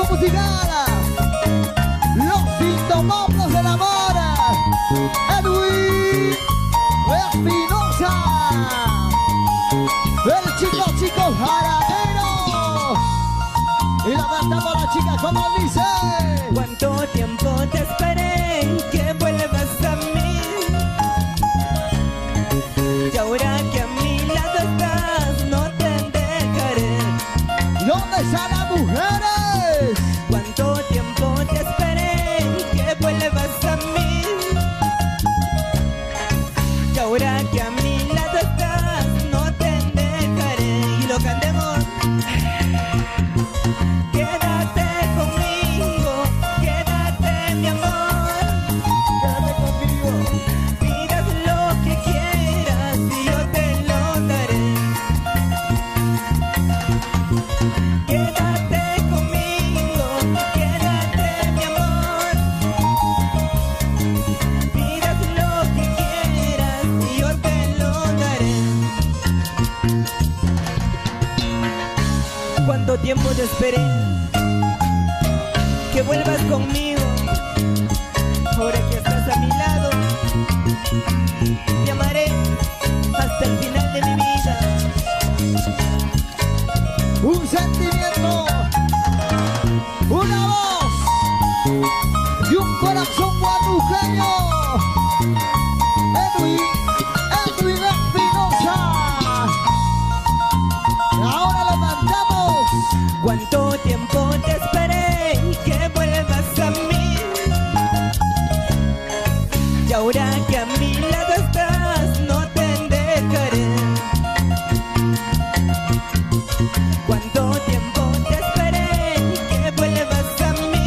grupo musical Los Indomables del Amor, Edwin Espinosa, el chico jaradero. Y la cantamos a la chica como dice. ¿Cuánto tiempo te esperé que vuelvas a mí? Y ahora que a mi lado estás, no te dejaré. ¿Dónde están las mujeres? ¿Cuánto tiempo te esperé que vuelvas a mí? Y ahora que a mi lado estás, no te dejaré. Y lo cantemos. Quédate conmigo, quédate mi amor. Quédate conmigo. Pidas lo que quieras y yo te lo daré. Quédate conmigo, quédate mi amor. Pidas lo que quieras y yo te lo daré. ¿Cuánto tiempo te esperé que vuelvas conmigo? Ahora que estás a mi lado, te amaré hasta el final de mi vida. Un sentimiento, una voz y un corazón guadujeño. Edwin Espinosa. Ahora lo cantamos. ¿Cuánto tiempo te esperé que vuelvas a mí? Y ahora que a mi lado estás, no te dejaré. ¿Cuánto tiempo te esperé que vuelvas a mí?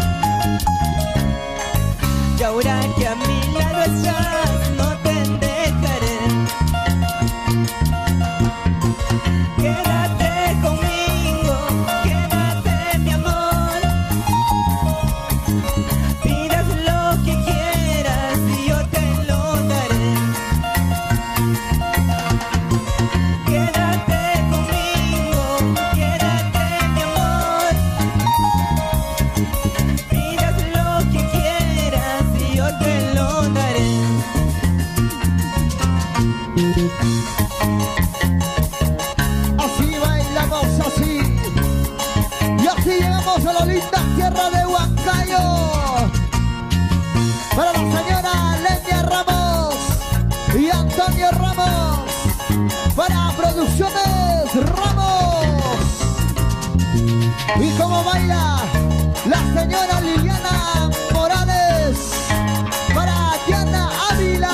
Y ahora que a mi lado estás, no te dejaré. Quédate conmigo, quédate mi amor. Pidas lo que quieras y yo te lo daré. Quédate conmigo, quédate mi amor. Pidas lo que quieras y yo te lo daré. Así bailamos, así. Y así llegamos a la linda tierra de Huancayo. Para la señora Lenia Ramos y Antonio Ramos. Para Producciones Ramos. Y como baila la señora Liliana Morales. Para Diana Ávila.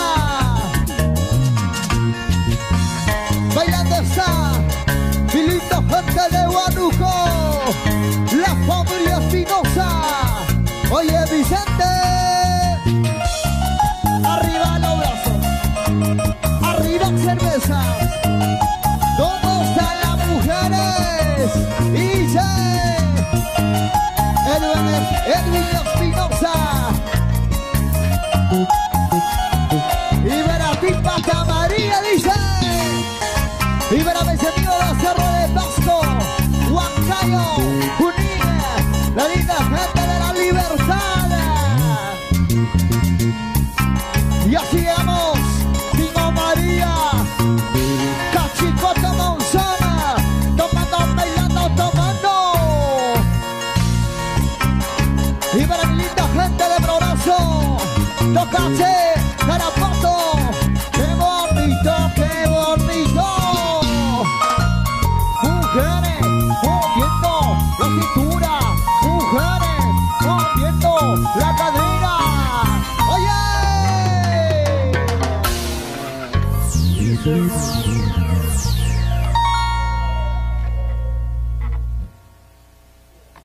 Bailando está mi linda gente de Huánuco, la familia Espinosa. Oye Vicente, arriba los brazos, arriba cervezas. ¿Dónde están las mujeres? Y dice Edwin Espinosa. Y Veratipa María dice. Y para mis amigos de Cerro de Pasco, Huancayo, unida, la linda gente de la libertad. Y así llegamos, Tingo María, Cachicota Monzona, tomando, bailando, tomando. Y para mi linda gente de Progreso, Tocache, Carapato, qué bonito, qué bonito. Mujeres moviendo la cintura, mujeres moviendo la cadera. ¡Oye!